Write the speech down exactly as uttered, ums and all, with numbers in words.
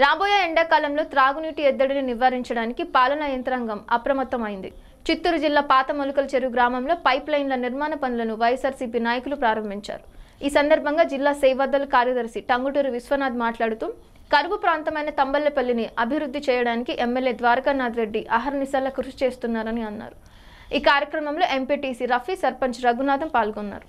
రాబోయే ఎండాకాలంలో త్రాగునీటి ఎద్దడిని నివారించడానికి పాలనా యంత్రాంగం అప్రమత్తమైంది. చిత్తూరు జిల్లా పాత మొలకల చెరువు గ్రామంలో పైప్ లైన్ల నిర్మాణ పనులను వైఎస్ఆర్సీపీ నాయకులు ప్రారంభించారు. ఈ సందర్భంగా జిల్లా సేవాదళ కార్యదర్శి టంగుటూరి విశ్వనాథ్ మాట్లాడుతూ కరువు ప్రాంతమైన తంబళ్లపల్లిని అభివృద్ధి చేయడానికి ఎమ్మెల్యే ద్వారకానాథ్ రెడ్డి అహర్నిశల కృషి చేస్తున్నారని అన్నారు. ఈ కార్యక్రమంలో ఎంపీటీసీ రఫీ, సర్పంచ్ రఘునాథం పాల్గొన్నారు.